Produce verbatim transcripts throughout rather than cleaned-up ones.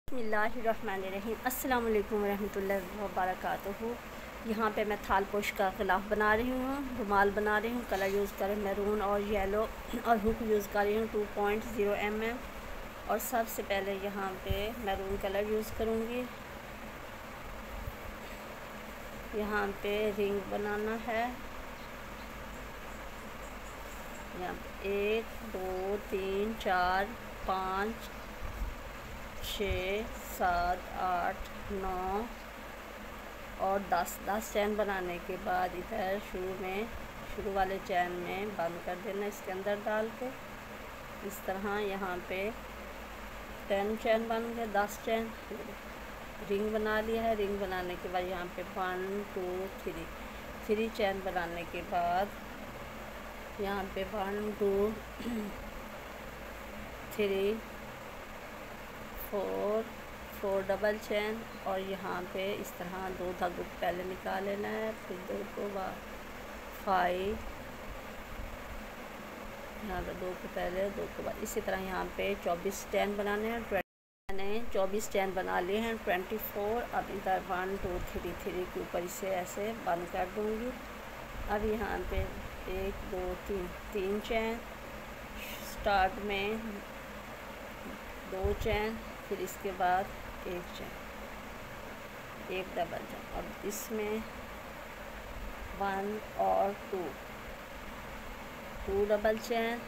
बिस्मिल्लाहिर्रहमानिर्रहीम। अस्सलाम वालेकुम रहमतुल्लाहि व बरकातुहू। यहाँ पे मैं थाल पोश का गिलाफ बना रही हूँ, रुमाल बना रही हूँ। कलर यूज़ करें मैरून और येलो, और हुक यूज़ कर रही हूँ two point zero M M. और सबसे पहले यहाँ पे मैरून कलर यूज़ करूँगी। यहाँ पे रिंग बनाना है। यहाँ पे एक दो तीन चार पाँच छः सात आठ नौ और दस दस चैन बनाने के बाद इधर शुरू में शुरू वाले चैन में बंद कर देना, इसके अंदर डाल के इस तरह। यहाँ पे टेन चैन बन गए, दस चैन। रिंग बना लिया है। रिंग बनाने के बाद यहाँ पे one two three three chain बनाने के बाद यहाँ पे one two three four four double chain. और यहाँ पे इस तरह दो धागों को पहले निकाल लेना है, फिर दो को बाद फाइव, यहाँ पे दो को पहले दो को बाद। इसी तरह यहाँ पे चौबीस चैन बनाने हैं। मैंने चौबीस चैन बना लिए हैं, ट्वेंटी फोर। अब इधर वन टू थ्री थ्री के ऊपर इसे ऐसे बंद कर दूँगी। अब यहाँ पे एक दो तीन तीन चैन, स्टार्ट में दो चैन, फिर इसके बाद एक चैन, एक डबल चैन। और इसमें वन और two two double chain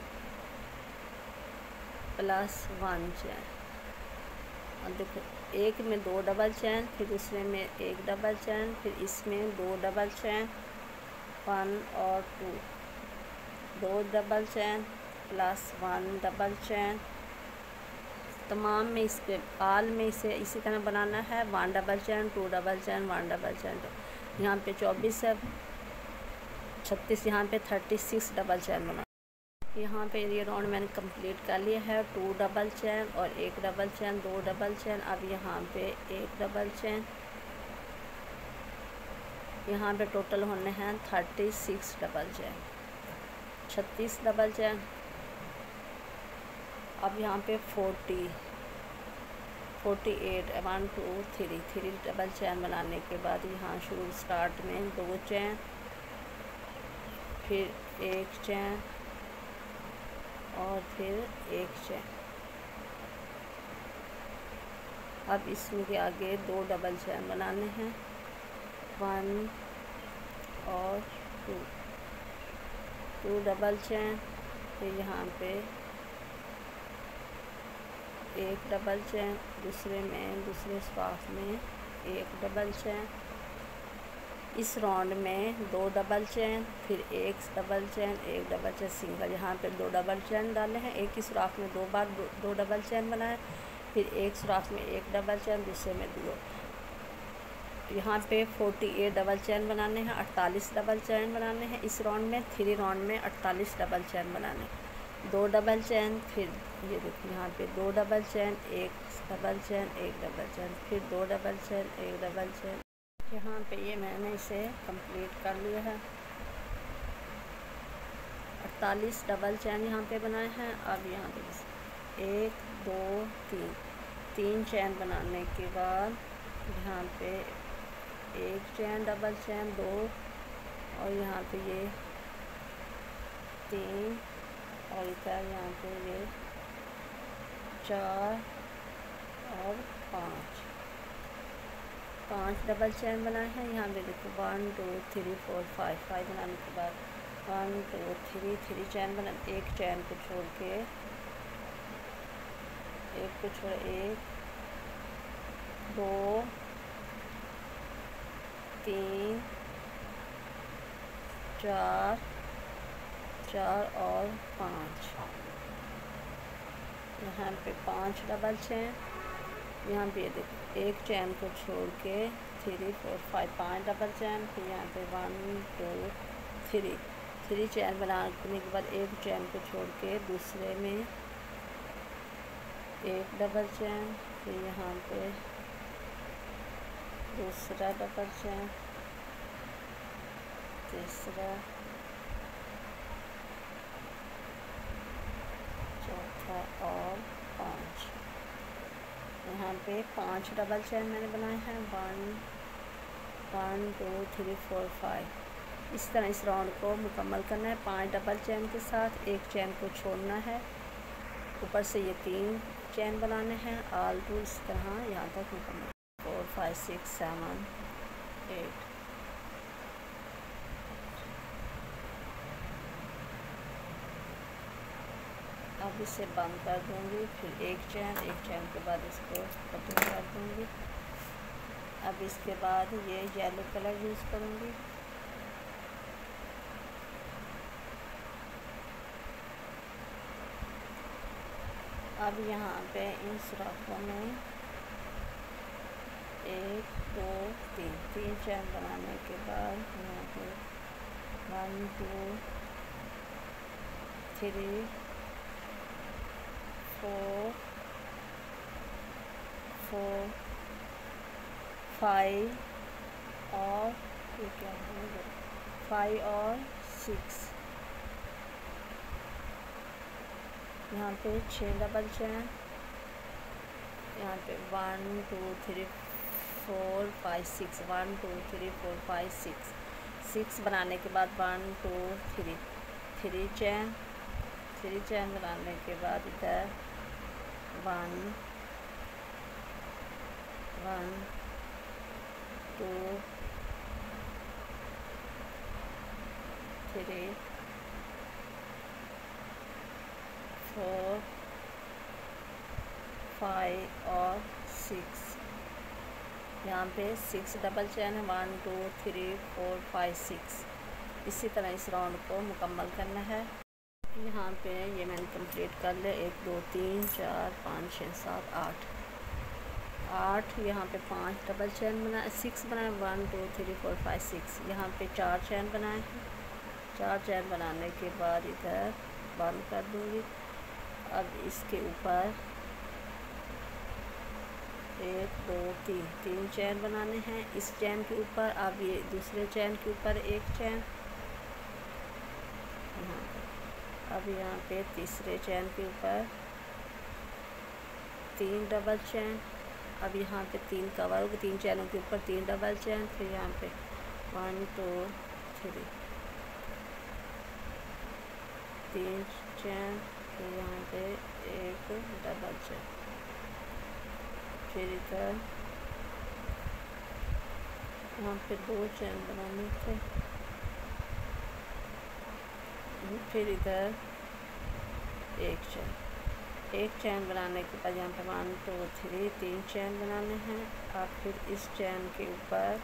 plus one chain. और देखो, एक में दो डबल चैन, फिर दूसरे में एक डबल चैन, फिर इसमें दो डबल चैन, वन और टू, दो double chain plus one double chain. तमाम में इसके आल में इसे इसी तरह बनाना है। One double chain, two double chain, one double chain. तो यहाँ पे चौबीस है, छत्तीस, यहाँ पे थर्टी सिक्स डबल चैन बना। यहाँ पे ये राउंड मैंने कंप्लीट कर लिया है। टू डबल चैन और एक डबल चैन, दो डबल चैन। अब यहाँ पे एक डबल चैन। यहाँ पे टोटल होने हैं थर्टी सिक्स डबल चैन, छत्तीस डबल चैन। अब यहाँ पे forty forty eight, one two three three double chain बनाने के बाद यहाँ शुरू स्टार्ट में दो चैन, फिर एक चैन और फिर एक चैन। अब इसमें के आगे दो डबल चैन बनाने हैं, वन और टू टू डबल चैन। फिर यहाँ पे एक डबल चैन, दूसरे में दूसरे स्कार्फ में एक डबल चैन। इस राउंड में दो डबल चैन, फिर एक डबल चैन, एक डबल चैन सिंगल। यहाँ पे दो डबल चैन डाले हैं। एक ही सुराख में दो बार दो, दो डबल चैन बनाए, फिर एक सुराख में एक डबल चैन, दूसरे में दो। यहाँ पे अड़तालीस डबल चैन बनाने हैं, अड़तालीस डबल चैन बनाने हैं इस राउंड में। थ्री राउंड में अड़तालीस डबल चैन बनाने, दो डबल चैन, फिर ये देखिए यहाँ पे दो डबल चैन, एक डबल चैन, एक डबल चैन, फिर दो डबल चैन, एक डबल चैन। यहाँ पे ये मैंने इसे कंप्लीट कर लिया है। अड़तालीस डबल चैन यहाँ पे बनाए हैं। अब यहाँ पे बस एक दो तीन तीन चैन बनाने के बाद यहाँ पे एक चैन डबल चैन, दो, और यहाँ पे ये तीन, और इधर यहाँ पे ये चार और पाँच पाँच डबल चैन बनाए हैं। यहाँ पे देखो one two three four five five बनाने के बाद one two three three chain बना, एक चैन को छोड़ के एक को छोड़ एक, दो, तीन, चार चार और पाँच। यहाँ पे पाँच डबल चैन। यहाँ पे देखो एक चैन को छोड़ के थ्री फोर फाइव पाँच डबल चैन। फिर यहाँ पे one two three three chain बनाने के बाद एक चैन को छोड़ के दूसरे में एक डबल चैन, फिर यहाँ पे दूसरा डबल चैन, तीसरा, चौथा और पाँच। यहाँ पे पांच डबल चेन मैंने बनाए हैं, one one two three four five. इस तरह इस राउंड को मुकम्मल करना है पांच डबल चेन के साथ। एक चेन को छोड़ना है, ऊपर से ये तीन चेन बनाने हैं ऑल टू इस तरह यहाँ तक मुकम्मल। Four five six seven eight. अब इसे बंद कर दूंगी, फिर एक चैन एक चैन के बाद इसको कटिंग कर दूंगी। अब इसके बाद ये येलो कलर यूज़ करूंगी। अब यहाँ पे इन सुराखों में एक दो तीन तीन चैन बनाने के बाद यहाँ पे one two three four four five और ये क्या है फाइव और सिक्स। यहाँ पे छः डबल चैन, यहाँ पे one two three four five six, one two three four five six. Six बनाने के बाद one two three three chain, three chain बनाने के बाद इधर one one two three four five और सिक्स। यहाँ पे सिक्स डबल चैन है, one two three four five six. इसी तरह इस राउंड को मुकम्मल करना है। यहाँ पे ये मैंने कंप्लीट कर लिया। एक दो तीन चार पाँच छः सात आठ आठ। यहाँ पे पांच डबल चैन बनाए, सिक्स बनाए, one two three four five six. यहाँ पे चार चैन बनाए हैं। चार चैन बनाने के बाद इधर बंद कर दूँगी। अब इसके ऊपर एक दो तीन तीन चैन बनाने हैं। इस चैन के ऊपर अब ये दूसरे चैन के ऊपर एक चैन यहाँ पे। अब यहाँ पे तीसरे चैन के ऊपर तीन डबल चैन। अब यहाँ पे तीन कवर होगी, तीन चैनों के ऊपर तीन डबल चैन। फिर यहाँ पे वन टू थ्री तीन चैन, फिर यहाँ पे एक डबल चैन। फिर इधर यहाँ पे दो चैन बनाने थे। फिर इधर एक चैन, एक चैन बनाने के बाद यहाँ पे वन टू थ्री तीन चैन बनाने हैं। अब फिर इस चैन के ऊपर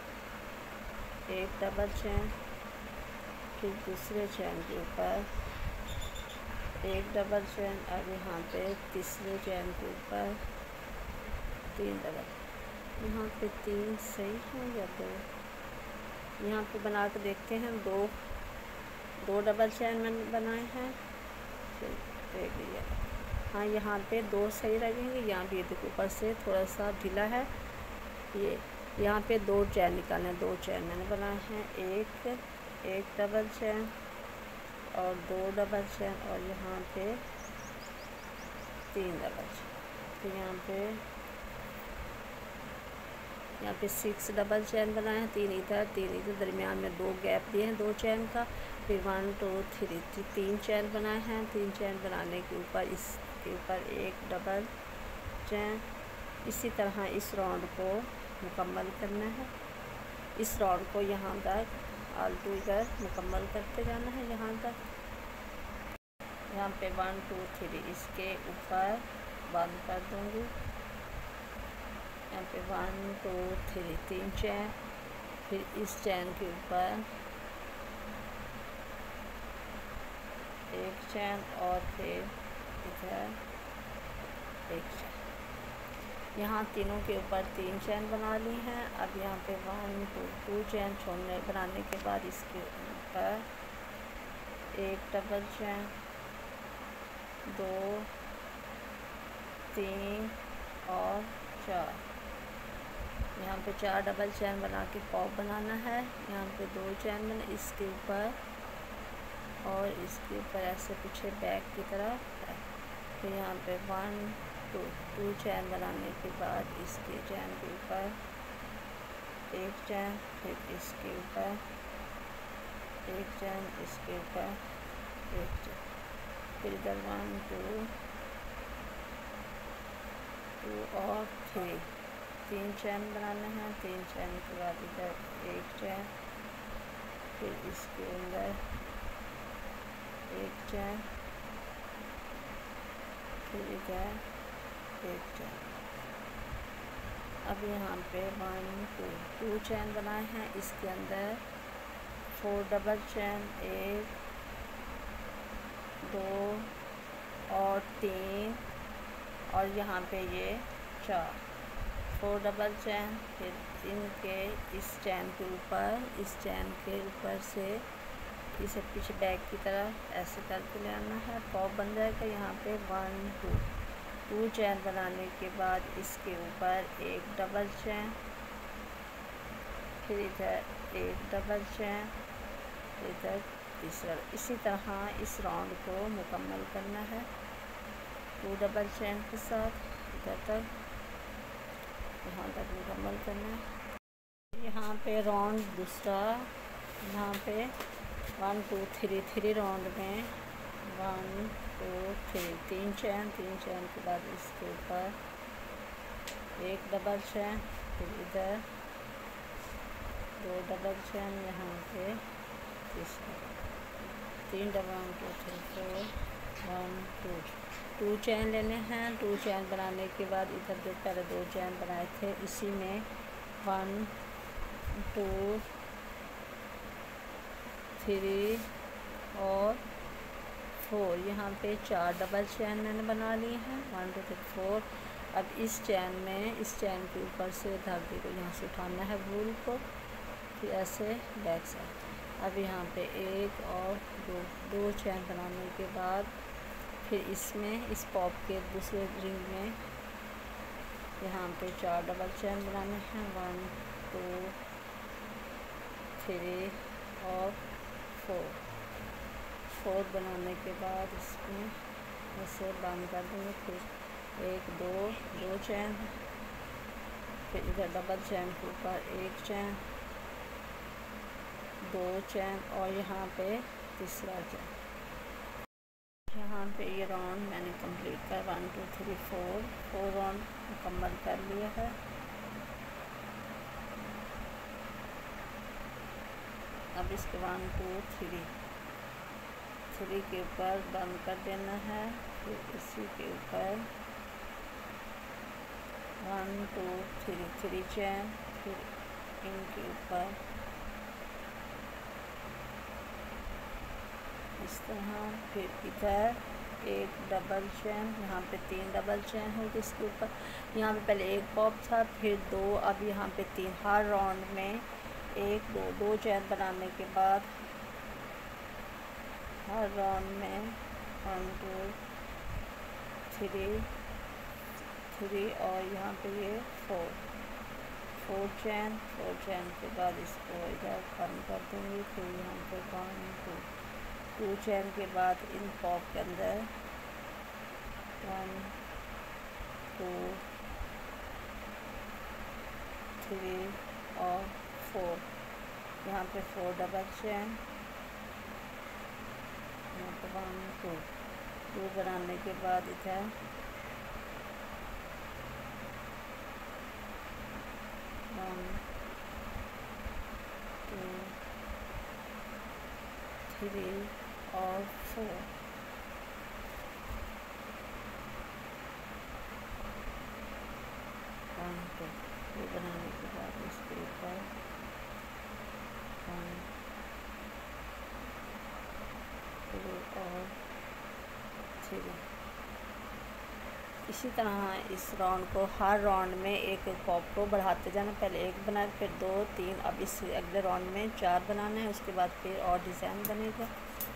एक डबल चैन, फिर दूसरे चैन के ऊपर एक डबल चैन। अब यहाँ पे तीसरे चैन के ऊपर तीन डबल। यहाँ पे तीन सही है या दो? यहाँ पे बना के देखते हैं। दो दो डबल चैन मैंने बनाए हैं। फिर देख लिया, हाँ यहाँ पे दो सही लगेंगे। यहाँ भी देखो ऊपर से थोड़ा सा ढीला है। ये यहाँ पे दो चैन निकालने, दो चैन मैंने बनाए हैं। एक एक डबल चैन और दो डबल चैन और यहाँ पे तीन डबल चैन। फिर यहाँ पे यहाँ पे सिक्स डबल चैन बनाए हैं। तीन इधर तीन इधर, दरमियान में दो गैप दिए हैं दो चैन का। फिर वन टू थ्री तीन चैन बनाए हैं। तीन चैन बनाने के ऊपर इसके ऊपर एक डबल चैन। इसी तरह इस राउंड को मुकम्मल करना है। इस राउंड को यहाँ तक आलटू इधर मुकम्मल करते जाना है। यहाँ तक यहाँ पे वन टू थ्री इसके ऊपर बंद कर दूँगी। यहाँ पे वन टू थ्री तीन चैन, फिर इस चैन के ऊपर एक चैन और फिर इधर एक चैन। यहाँ तीनों के ऊपर तीन चैन बना ली हैं। अब यहाँ पे वन टू टू चैन छोड़ने बनाने के बाद इसके ऊपर एक डबल चैन, दो तीन और चार। यहाँ पे चार डबल चैन बना के पॉप बनाना है। यहाँ पे दो चैन बने इसके ऊपर और इसके ऊपर ऐसे पीछे बैक की तरफ। फिर यहाँ पे वन टू टू चैन बनाने के बाद इसके चैन के ऊपर एक चैन, फिर इसके ऊपर एक चैन, इसके ऊपर एक चैन, फिर इधर वन टू टू और थ्री, तीन चैन बनाने हैं। तीन चैन के बाद इधर एक चैन, फिर इसके अंदर एक चैन, फिर इधर एक चैन। अब यहाँ पे वन टू टू चैन बनाए हैं, इसके अंदर फोर डबल चैन, एक दो और तीन, और यहाँ पे ये चार, फोर डबल चैन, फिर इनके इस चैन के ऊपर, इस चैन के ऊपर से इसे पीछे बैक की तरफ ऐसे करके ले आना है, पॉप बन जाएगा। यहाँ पे वन टू टू चैन बनाने के बाद इसके ऊपर एक डबल चैन, फिर इधर एक डबल चैन, इधर तीसरा। इसी तरह इस राउंड को मुकम्मल करना है टू डबल चैन के साथ, इधर तक यहाँ तक मुकम्मल करना है। यहाँ पे राउंड दूसरा, यहाँ पे one two three three round में वन टू थ्री तीन चैन, तीन चैन के बाद इसके ऊपर एक डबल चैन, फिर इधर दो डबल चैन, यहाँ पे तीसरा, तीन double, one two three four, one two two chain लेने हैं। टू चैन बनाने के बाद इधर जो पहले दो चैन बनाए थे इसी में वन टू थ्री और फोर, यहाँ पे चार डबल चैन मैंने बना ली हैं, वन टू थ्री फोर। अब इस चैन में, इस चैन के ऊपर से धागे को यहाँ से उठाना है, वूल को, फिर ऐसे बैक साइड। अब यहाँ पे एक और दो दो चैन बनाने के बाद फिर इसमें इस पॉप के दूसरे रिंग में यहाँ पे चार डबल चैन बनाने हैं, वन टू थ्री और फोर। फोर बनाने के बाद इसमें ऐसे बंद कर देंगे, फिर एक दो दो चैन, फिर इधर डबल चैन के ऊपर एक चैन, दो चैन और यहाँ पे तीसरा चैन। यहाँ पे ये राउंड मैंने कंप्लीट कर one two three four four round मुकम्मल कर लिया है। अब इसके वन टू थ्री थ्री के ऊपर बंद कर देना है, फिर इसी के ऊपर one two three three chain, फिर इनके ऊपर इस तरह, फिर इधर एक डबल चैन, यहाँ पे तीन डबल चैन होगी इसके ऊपर। यहाँ पे पहले एक पॉप था, फिर दो, अब यहाँ पे तीन। हर राउंड में एक दो दो चैन बनाने के बाद हर राउंड में वन टू थ्री थ्री और यहाँ पे ये four four chain, four chain के बाद इसको इधर बंद कर देंगे, फिर यहाँ पे वन टू टू चैन के बाद इन पॉप के अंदर वन टू थ्री और फोर, यहाँ पे फोर डबल चैन, यहाँ पे वन टू टू बनाने के बाद इधर वन टू थ्री और फोर, वन टू टू बनाने के बाद इसके ऊपर वन टू और थ्री। इसी तरह इस राउंड को हर राउंड में एक एक पॉप को बढ़ाते जाना, पहले एक बनाए, फिर दो तीन, अब इस अगले राउंड में चार बनाना है, उसके बाद फिर और डिज़ाइन बनेगा।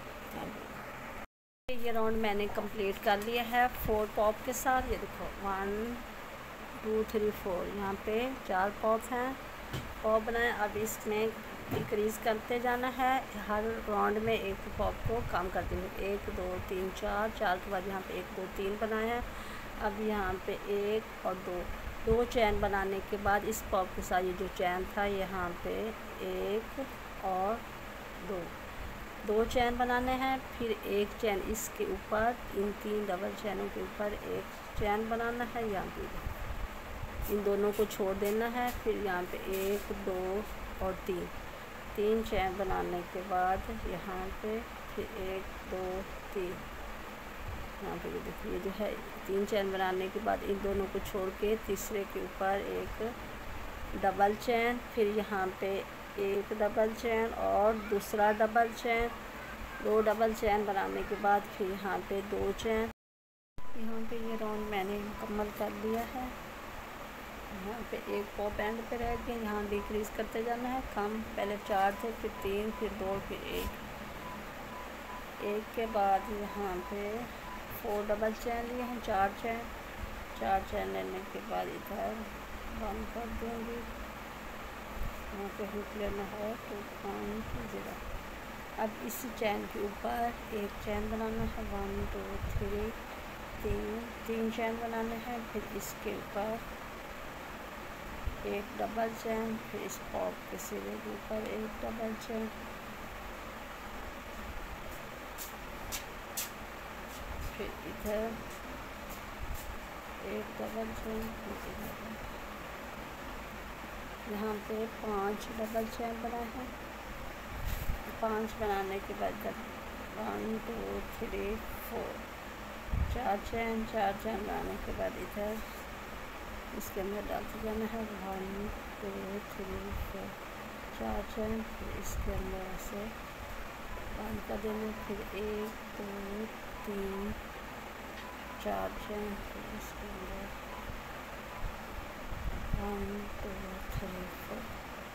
ये राउंड मैंने कंप्लीट कर लिया है फोर पॉप के साथ। ये देखो वन टू थ्री फोर, यहाँ पे चार पॉप हैं, पॉप बनाए। अब इसमें इंक्रीज़ करते जाना है, हर राउंड में एक पॉप को कम कर देंगे, एक दो तीन चार, चार के बाद यहाँ पे एक दो तीन बनाए हैं। अब यहाँ पे एक और दो दो चैन बनाने के बाद इस पॉप के साथ ये जो चैन था यहाँ पे एक और दो दो चैन बनाने हैं, फिर एक चैन इसके ऊपर, इन तीन डबल चैनों के ऊपर एक चैन बनाना है। यहाँ पे इन दोनों को छोड़ देना है, फिर यहाँ पे एक दो और तीन तीन चैन बनाने के बाद यहाँ पे फिर एक दो तीन, यहाँ पे देखिए जो है तीन चैन बनाने के बाद इन दोनों को छोड़ के तीसरे के ऊपर एक डबल चैन, फिर यहाँ पे एक डबल चैन और दूसरा डबल चैन, दो डबल चैन बनाने के बाद फिर यहाँ पे दो चैन। यहाँ पे ये राउंड मैंने मुकम्मल कर लिया है। यहाँ पे एक पॉप एंड पे रह गए, यहाँ डिक्रीज करते जाना है, कम पहले चार थे, फिर तीन, फिर दो, फिर एक एक के बाद यहाँ पे फोर डबल चैन लिए हैं, चार चैन चार चैन लेने के बाद इधर बंद कर दूँगी। यहाँ पे हुक लेना है टू पॉइंट ज़ीरो। अब इसी चैन के ऊपर एक चैन बनाना है, वन टू थ्री तीन तीन चैन बनाने हैं, फिर इसके ऊपर एक डबल चैन, फिर इस पॉप के सिरे के ऊपर एक डबल चैन, फिर इधर एक डबल चैन, यहाँ पे पांच डबल चैन बनाए हैं। पांच बनाने के बाद वन टू थ्री फोर चार चैन चार चैन बनाने के बाद इधर इसके अंदर डालते जाना है, वन टू थ्री फोर चार चैन, फिर इसके अंदर ऐसे बंद कर देना, फिर एक दो तीन चार चैन, फिर इसके अंदर one two three four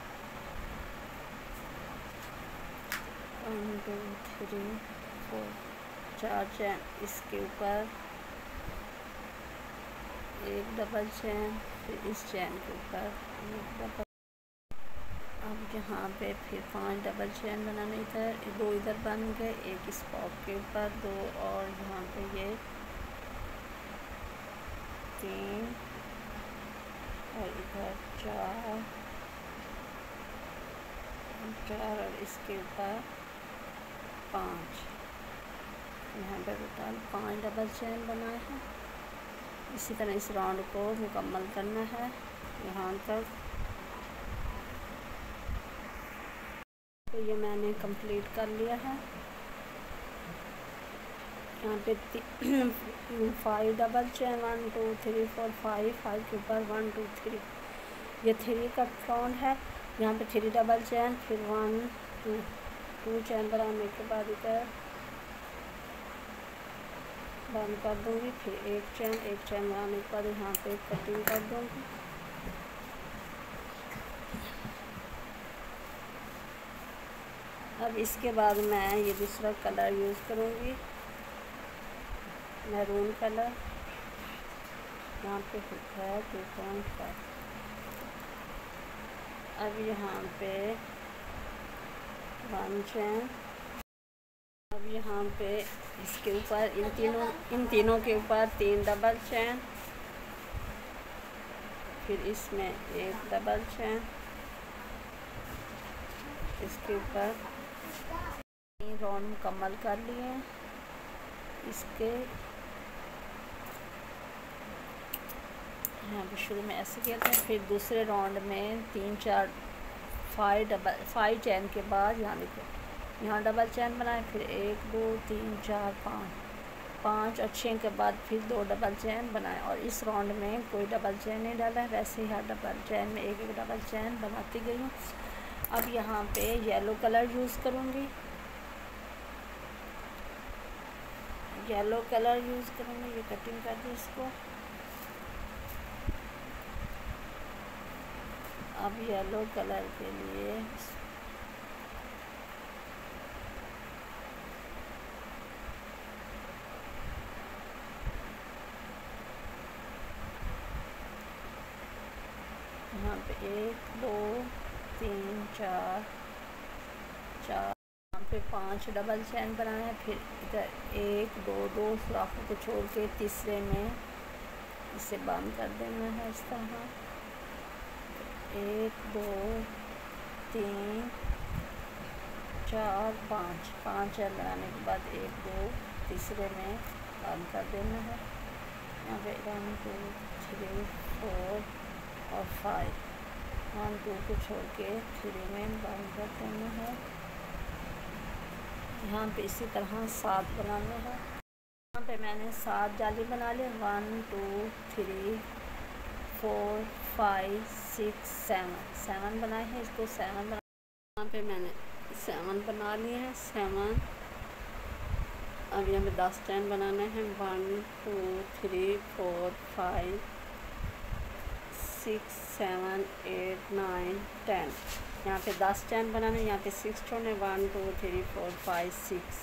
one two three four चार चैन, इसके ऊपर एक डबल चैन, फिर इस चैन के ऊपर एक डबल। अब यहाँ पे फिर पांच डबल चैन बनाने, इधर दो इधर बन गए, एक इस पॉप के ऊपर दो, और यहाँ पे ये तीन और इधर चार चार और इसके ऊपर पाँच। यहाँ पे टोटल पाँच डबल चैन बनाए हैं। इसी तरह इस राउंड को मुकम्मल करना है यहाँ तक। तो ये मैंने कंप्लीट कर लिया है। यहाँ पे five double chain, one two three four five, five के ऊपर वन टू थ्री, ये थ्री का राउंड है। यहाँ पे थ्री डबल चैन, फिर वन टू टू चैन बनाने के बाद इधर बंद कर दूँगी, फिर एक चैन एक चैन बनाने के बाद यहाँ पे कटिंग कर दूँगी। अब इसके बाद मैं ये दूसरा कलर यूज़ करूँगी, मैरून कलर। यहाँ पे हुक है टू पॉइंट फाइव। अब यहाँ पे वन चैन, अब यहाँ पे इसके ऊपर इन तीनों इन तीनों के ऊपर तीन डबल चैन, फिर इसमें एक डबल चैन, इसके ऊपर तीन राउंड मुकम्मल कर लिए। इसके यहाँ पे शुरू में ऐसे किया था, फिर दूसरे राउंड में तीन चार फाइव डबल फाइव चैन के बाद यहाँ देखो यहाँ डबल चैन बनाए, फिर एक दो तीन चार पाँच पाँच और छः के बाद फिर दो डबल चैन बनाए। और इस राउंड में कोई डबल चैन नहीं डाला है, वैसे ही हर डबल चैन में एक एक डबल चैन बनाती गई हूँ। अब यहाँ पे येलो कलर यूज़ करूँगी, येलो कलर यूज़ करूँगी। ये कटिंग कर दी इसको। अब येलो कलर के लिए यहाँ पे एक दो तीन चार चार यहाँ पे पांच डबल चैन बनाए हैं, फिर इधर एक दो दो सुराखों को छोड़ के तीसरे में इसे बंद कर देना है इस तरह। एक दो तीन चार पाँच, पाँच चैन बनाने के बाद एक दो तीसरे में बंद कर देना है। यहाँ पे वन टू थ्री फोर और फाइव, वन टू को छोड़ के थ्री में बंद कर देना है। यहाँ पे इसी तरह सात बनाना है। यहाँ पे मैंने सात जाली बना लिए, one two three four five six seven, seven बनाए हैं, इसको सेवन बना। यहाँ पे मैंने सेवन बना लिए हैं, सेवन। अब यहाँ पे दस चैन बनाने हैं, one two three four five six seven eight nine ten. यहाँ पे दस चैन बनाने, यहाँ पे सिक्स छोड़ने, one two three four five six,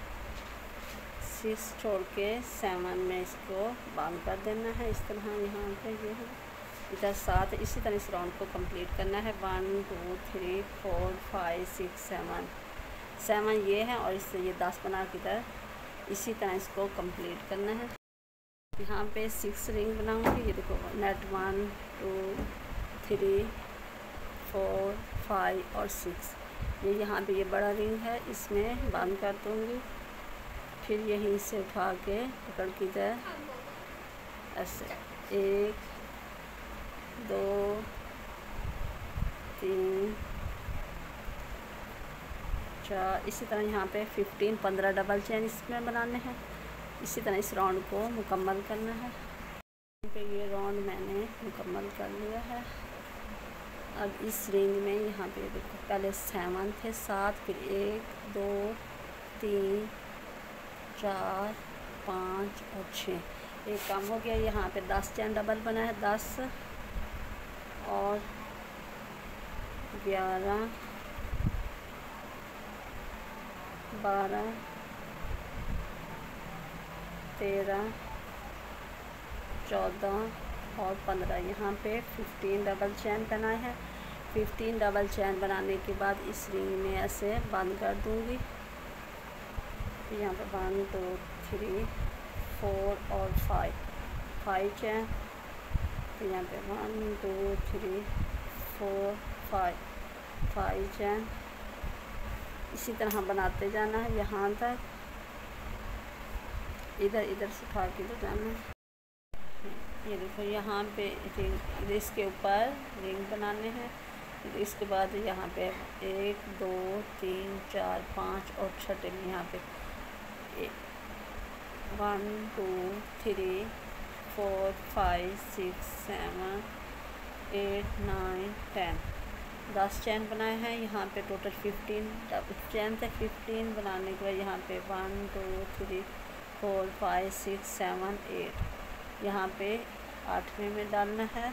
six छोड़ के सेवन में इसको बंद कर देना है इस तरह। यहाँ पे ये है, इधर सात, इसी तरह इस राउंड को कंप्लीट करना है। One two three four five six seven, seven ये है और इससे ये दस बना के इधर इसी तरह इसको कंप्लीट करना है। यहाँ पे सिक्स रिंग बनाऊंगी, ये देखो net one two three four five और सिक्स, ये यहाँ पे ये बड़ा रिंग है, इसमें बंद कर दूँगी। फिर यहीं से उठा के पकड़ के इधर ऐसे एक दो तीन चार, इसी तरह यहाँ पे फिफ्टीन पंद्रह डबल चैन इसमें बनाने हैं। इसी तरह इस राउंड को मुकम्मल करना है। पे ये राउंड मैंने मुकम्मल कर लिया है। अब इस रिंग में यहाँ पे देखो पहले सेवन थे, सात, फिर एक दो तीन चार पाँच और छः, एक काम हो गया। यहाँ पे दस चैन डबल बना है, दस और ग्यारह बारह तेरह चौदह और पंद्रह, यहाँ पे फिफ्टीन डबल चैन बनाए हैं। फिफ्टीन डबल चैन बनाने के बाद इस रिंग में ऐसे बंद कर दूँगी। यहाँ पे वन टू थ्री फोर और फाइव, फाइव चैन। तो यहाँ पे one two three four five, five chain. इसी तरह बनाते जाना है यहाँ तक, इधर इधर से उठा के इधर जाना है। ये देखो यहाँ पे रिंग, इसके ऊपर रिंग बनाने हैं। इसके बाद यहाँ पे एक दो तीन चार पाँच और छठे में यहाँ पे one two three four five six seven eight nine ten, दस चैन बनाए हैं। यहाँ पे टोटल फिफ्टीन चैन थे। फिफ्टीन बनाने के बाद यहाँ पे one two three four five six seven eight, यहाँ पे आठवें में डालना है,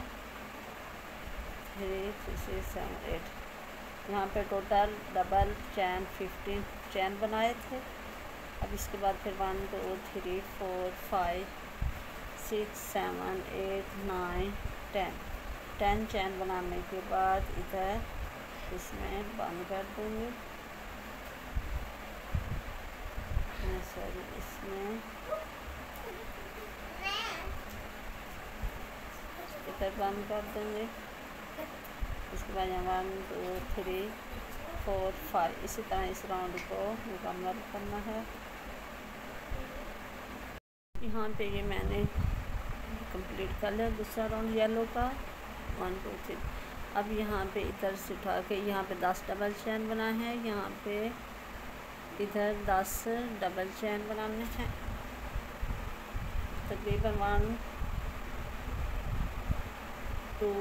थ्री सिक्स सेवन एट। यहाँ पे total double chain fifteen chain बनाए थे। अब इसके बाद फिर one two three four five six seven eight nine ten, ten chain बनाने के बाद इधर इसमें बंद कर दूँगी। सॉरी, इसमें इधर बंद कर दूँगी। इसके बाद यहाँ one two three four five, इसी तरह इस राउंड को मुकम्मल करना है। यहाँ पे ये मैंने कंप्लीट कर लिया दूसरा राउंड येलो का, वन टू थ्री। अब यहाँ पे इधर से उठा के यहाँ पे दस डबल चैन बनाए हैं, यहाँ पे इधर दस डबल चैन बनाने हैं। तकरीबन one two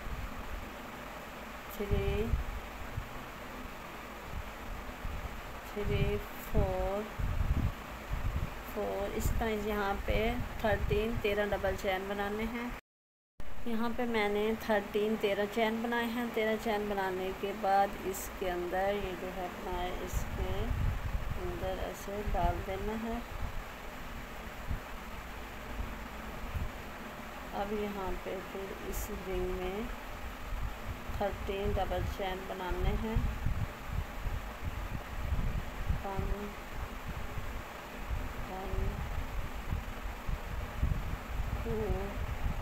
three three four four, इस तरह यहाँ पे थर्टीन तेरह डबल चैन बनाने हैं। यहाँ पे मैंने थर्टीन तेरह चैन बनाए हैं। तेरह चैन बनाने के बाद इसके अंदर ये जो है अपना इसके अंदर ऐसे डाल देना है। अब यहाँ पे फिर इस रिंग में थर्टीन डबल चैन बनाने हैं। वन वन टू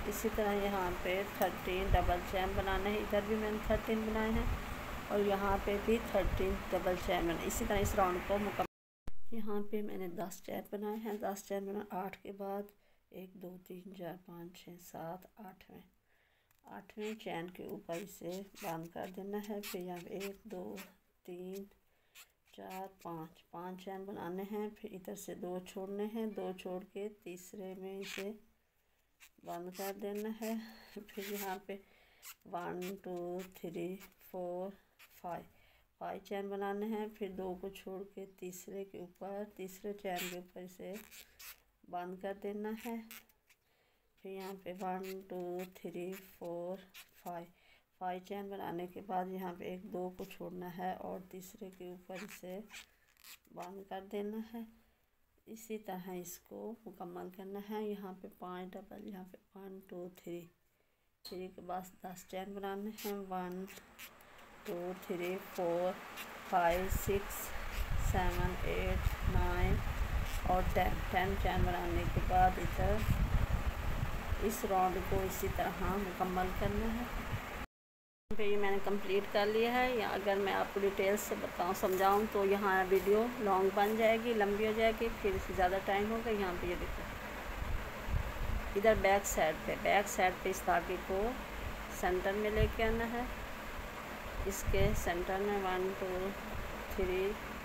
इसी तरह यहाँ पे थर्टीन डबल चैन बनाने हैं। इधर भी मैंने थर्टीन बनाए हैं और यहाँ पे भी थर्टीन डबल चैन बनाए। इसी तरह इस राउंड को मुकम्मल। यहाँ पे मैंने दस चैन बनाए हैं। दस चैन बना आठ के बाद एक दो तीन चार पाँच छः सात आठवें आठवें चैन के ऊपर इसे बंद कर देना है। फिर यहाँ पे एक दो तीन चार पाँच पाँच चैन बनाने हैं। फिर इधर से दो छोड़ने हैं, दो छोड़ के तीसरे में इसे बंद कर देना है। फिर यहाँ पे one two three four five five chain बनाने हैं। फिर दो को छोड़ के तीसरे के ऊपर तीसरे चैन के ऊपर इसे बंद कर देना है। फिर यहाँ पे one two three four five five chain बनाने के बाद यहाँ पे एक दो को छोड़ना है और तीसरे के ऊपर इसे बंद कर देना है। इसी तरह इसको मुकम्मल करना है। यहाँ पे पांच डबल, यहाँ पे वन टू थ्री थ्री के बाद दस चैन बनाने हैं। One two three four five six seven eight nine और टेन टेन चैन बनाने के बाद इधर इस राउंड को इसी तरह मुकम्मल करना है। पे ये मैंने कंप्लीट कर लिया है। या अगर मैं आपको डिटेल्स से बताऊं समझाऊं तो यहाँ वीडियो लॉन्ग बन जाएगी, लंबी हो जाएगी, फिर इससे ज़्यादा टाइम होगा। यहाँ पे ये देखो इधर बैक साइड पे बैक साइड पे इस धागे को सेंटर में लेके आना है। इसके सेंटर में one two three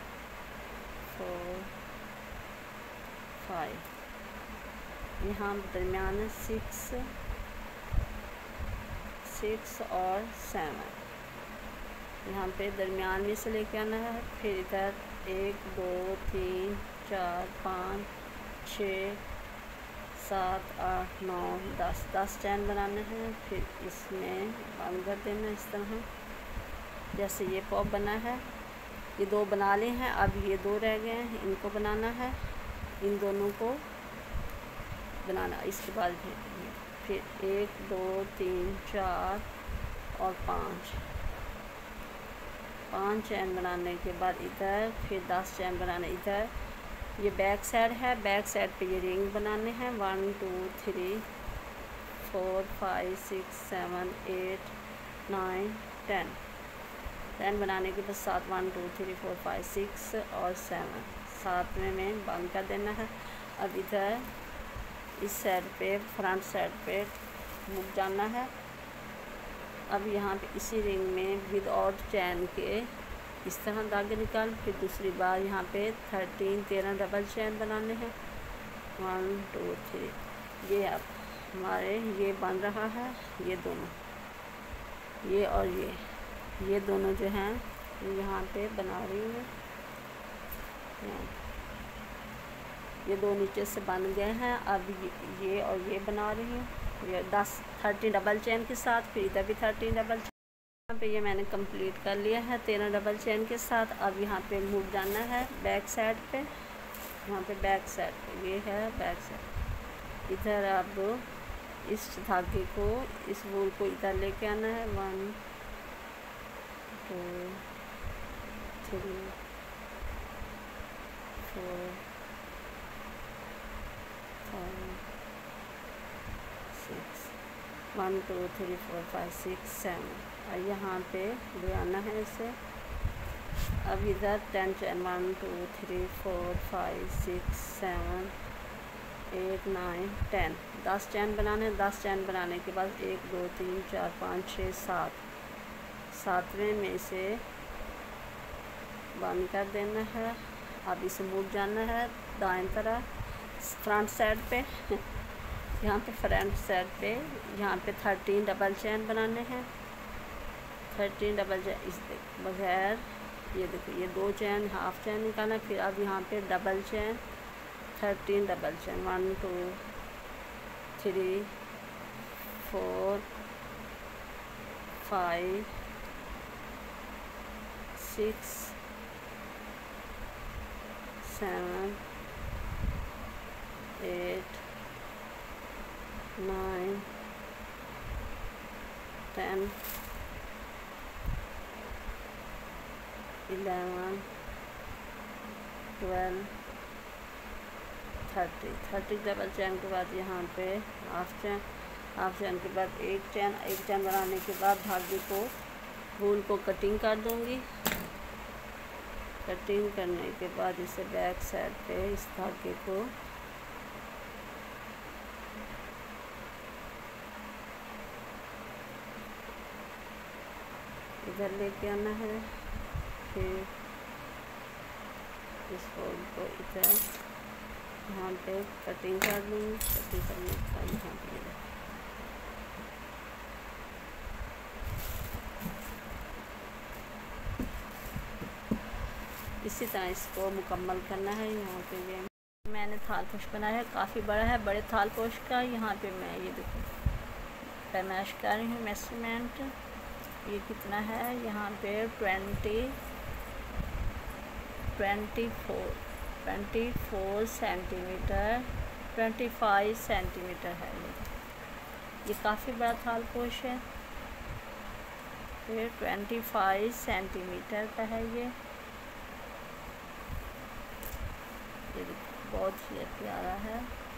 four five यहाँ दरमियान में सिक्स सिक्स और सेवन यहाँ पे दरमियान में से लेके आना है। फिर इधर एक दो तीन चार पाँच छः सात आठ नौ दस दस चैन बनाने हैं। फिर इसमें बंद कर देना इस तरह। जैसे ये पॉप बना है, ये दो बना लिए हैं, अब ये दो रह गए हैं, इनको बनाना है। इन दोनों को बनाना। इसके बाद फिर एक दो तीन चार और पाँच पाँच चैन बनाने के बाद इधर फिर दस चैन बनाने। इधर ये बैक साइड है, बैक साइड पे ये रिंग बनाने हैं। One two three four five six seven eight nine ten ten बनाने के बाद सात one two three four five six और सेवन सातवें में बंद कर देना है। अब इधर इस साइड पे फ्रंट साइड पे मुक जाना है। अब यहाँ पे इसी रिंग में विदाउट चैन के इस तरह धागे निकाल। फिर दूसरी बार यहाँ पे थर्टीन तेरह डबल चैन बनाने हैं। वन टू थ्री ये अब हमारे ये बन रहा है। ये दोनों ये और ये ये दोनों जो हैं यहाँ पे बना रही हूँ। ये दो नीचे से बन गए हैं। अब ये, ये और ये बना रही हूँ ये दस थर्टीन डबल चैन के साथ। फिर इधर भी थर्टीन डबल चैन। यहाँ पे ये मैंने कंप्लीट कर लिया है तेरह डबल चैन के साथ। अब यहाँ पे मूव जाना है बैक साइड पे। यहाँ पे बैक साइड पे ये है बैक साइड। इधर अब इस धागे को इस वूल को इधर लेके आना है। One two three four five six one two three four five six seven और यहाँ पे ले आना है इसे। अब इधर ten chain one two three four five six seven eight nine ten दस चैन बनाने हैं। दस चैन बनाने के बाद एक दो तीन चार पाँच छः सात सातवें में इसे बंद कर देना है। अब इसे मुड़ जाना है दाएं तरफ फ्रंट साइड पे। यहाँ पे फ्रंट साइड पे यहाँ पे थर्टीन डबल चैन बनाने हैं। थर्टीन डबल चैन इस बगैर ये देखो ये दो चैन हाफ चैन निकालना। फिर अब यहाँ पे double chain thirteen double chain one two three four five six seven eight nine ten eleven twelve thirty thirty double chain के बाद यहाँ पे हाफ चैन हाफ चैन के बाद एक चैन, एक चैन बनाने के बाद धागे को वूल को कटिंग कर दूंगी। कटिंग करने के बाद इसे बैक साइड पे इस धागे को इधर लेके आना है, फिर इस फोल्ड को इधर यहाँ पे कटिंग कर दूँगी। कटिंग करने के बाद यहाँ पे इसी तरह इसको मुकम्मल करना है। यहाँ पे ये मैंने थाल पोश बनाया है, काफ़ी बड़ा है। बड़े थाल पोश का यहाँ पे मैं ये देखो पैमाइश कर रही हूँ मेजरमेंट। ये कितना है, यहाँ पे twenty twenty four twenty four centimetre twenty five centimetre है। ये ये काफ़ी बड़ा थाल पोश है। फिर ट्वेंटी फाइव सेंटीमीटर का है ये ये बहुत ही प्यारा है।